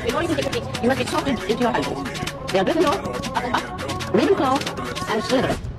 before you can take a seat, you must get soft into your houses. They'll Gryffindor, up, up, Ravenclaw, and Slytherin.